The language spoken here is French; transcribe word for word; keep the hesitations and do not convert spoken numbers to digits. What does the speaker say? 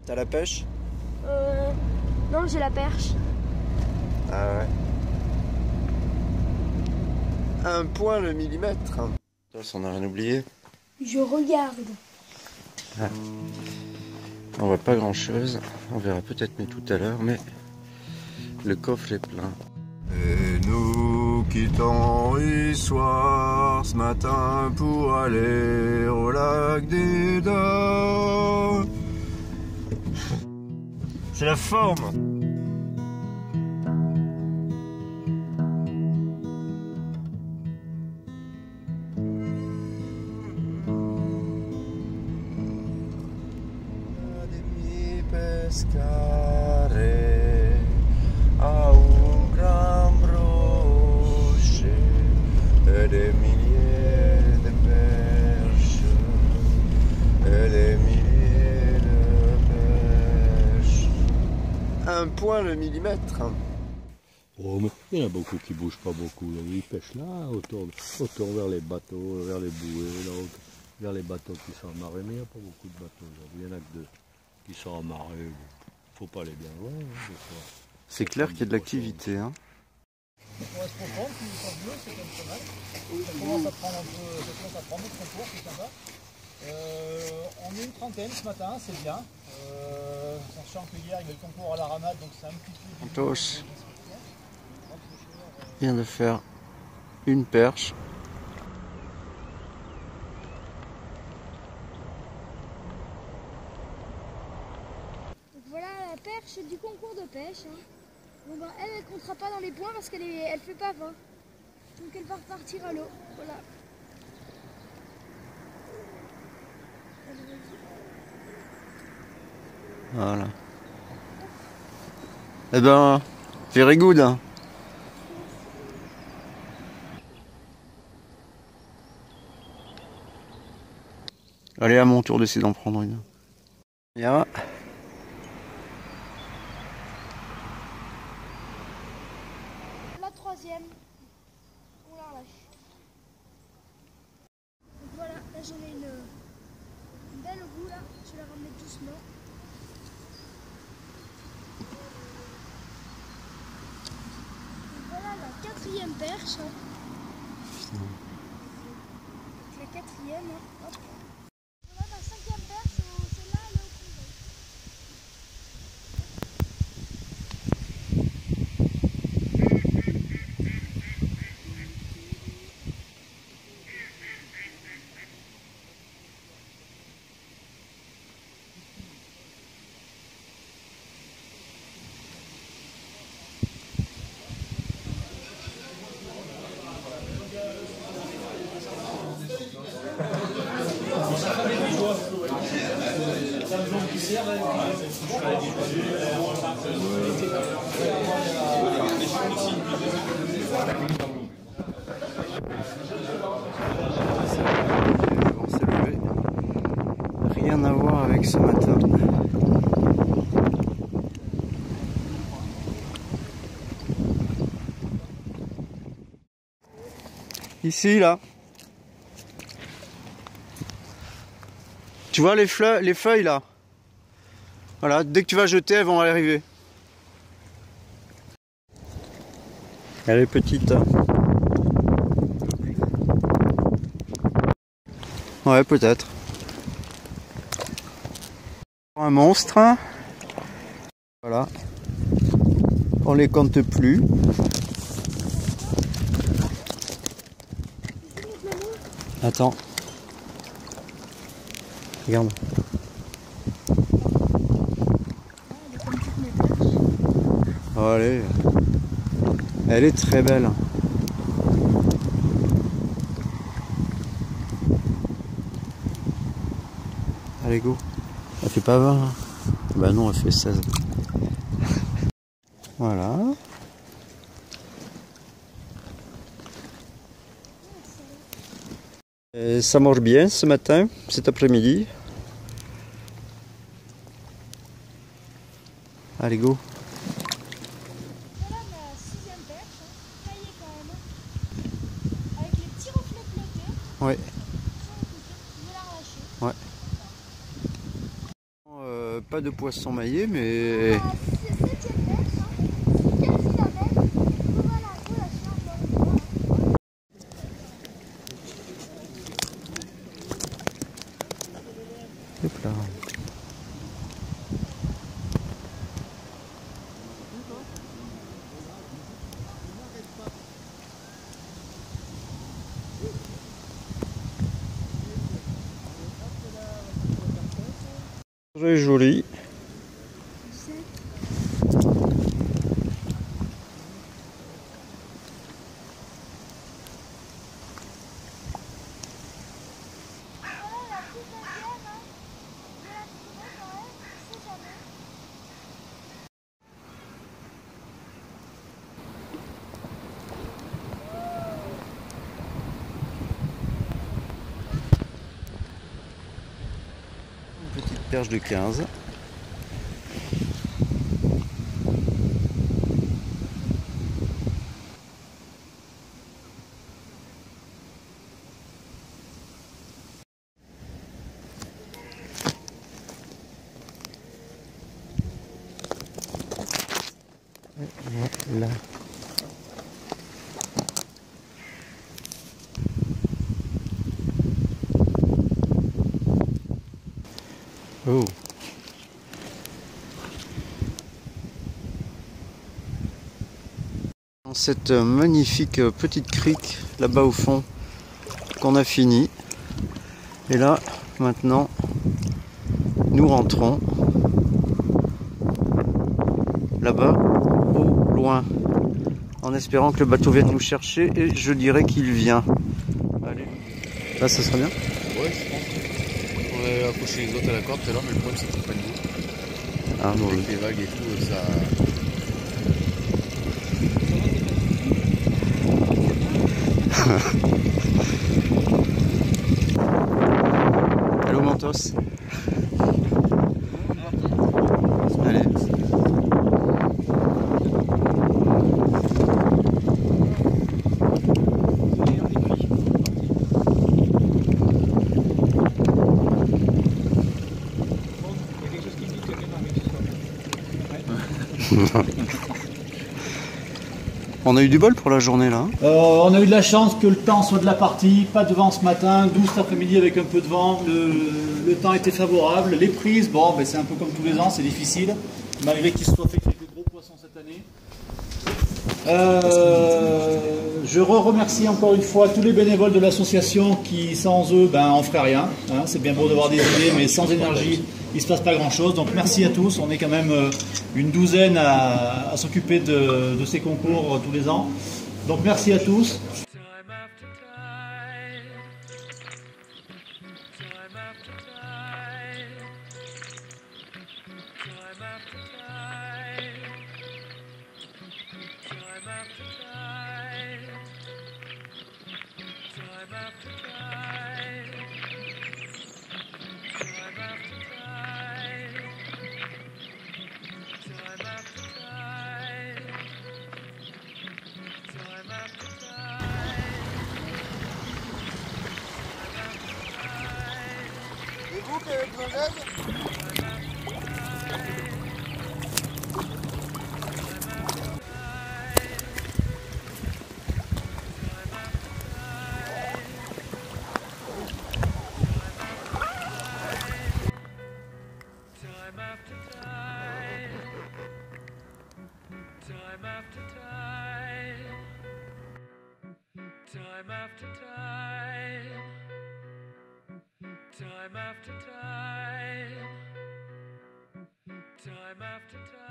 T'as la pêche? Euh... Non, j'ai la perche. Ah ouais. Un point le millimètre. Ça, on n'a rien oublié. Je regarde. Ah. On voit pas grand chose. On verra peut-être mieux tout à l'heure, mais le coffre est plein. Et nous quittons Issoire ce matin pour aller au lac des Dents. C'est la forme. Pescare a un gran brochet et des milliers de perches et des milliers de perches. Un point le millimètre. Oh, mais il y en a beaucoup qui bougent pas beaucoup. Là. Ils pêchent là, autour, autour vers les bateaux, vers les bouées, là, vers les bateaux qui sont amarrés. Mais il n'y a pas beaucoup de bateaux aujourd'hui. Il y en a que deux qui sont amarrés. Faut pas aller bien loin. Hein, c'est clair qu'il y a de l'activité. Hein. Ça correspond pas, puis ça bleu, c'est comme pas mal. Ça commence à prendre un peu, ça commence à prendre son cours, c'est sympa. Euh, on est une trentaine ce matin, c'est bien. Euh, sachant que hier il y avait le concours à la ramade, donc c'est un petit peu. Santos vient de faire une perche. Voilà la perche du concours de pêche. Hein. Bon ben, elle ne comptera pas dans les points parce qu'elle est, elle fait pas vingt. Donc elle va repartir à l'eau. Voilà. Voilà. Eh ben, very good. Hein. Allez, à mon tour d'essayer d'en prendre une. Bien. La troisième, on la relâche. Donc voilà, là j'en ai une, une belle au bout là, je vais la ramener doucement. Donc voilà la quatrième perche. Hein. La quatrième, hein. Hop. Voilà la cinquième perche, celle-là elle est au fond. Rien à voir avec ce matin. Ici, là. Tu vois les, fleurs, les feuilles, là? Voilà, dès que tu vas jeter, elles vont arriver. Elle est petite. Ouais, peut-être. Un monstre. Voilà. On les compte plus. Attends. Regarde. Allez. Elle est très belle. Allez, go. Elle fait pas vingt. Hein. Bah non, elle fait seize. Voilà. Et ça marche bien ce matin, cet après-midi. Allez, go. Voilà ma sixième perche, hein, taillée quand même, avec les petits reflets bleus. Ouais. Je vais la relâcher. Ouais. Euh, pas de poisson maillé, mais... Hop là. Très joli. Petite perche de quinze. Là. Oh. Dans cette magnifique petite crique là-bas au fond qu'on a fini. Et là, maintenant, nous rentrons là-bas au loin, en espérant que le bateau vienne nous chercher, et je dirais qu'il vient. Allez. Là, ça serait bien? Ouais, je pense. On avait accroché les autres à la corde tout à l'heure, mais le problème c'est qu'ils prennent l'eau. Ah bon, Avec les vagues et tout, ça. Allô Mentos. Allez. On a eu du bol pour la journée là. Euh, on a eu de la chance que le temps soit de la partie, pas de vent ce matin, doux cet après-midi avec un peu de vent, le, le temps était favorable. Les prises, bon, ben c'est un peu comme tous les ans, c'est difficile, malgré qu'il se soit fait quelques gros poissons cette année. Euh, je remercie encore une fois tous les bénévoles de l'association qui, sans eux, ben, on ferait rien. Hein, c'est bien beau d'avoir des idées, mais sans énergie, il ne se passe pas grand-chose. Donc merci à tous. On est quand même une douzaine à, à s'occuper de, de ces concours tous les ans. Donc merci à tous. Et vous, quel est votre aide? Time after time, time after time, time after time.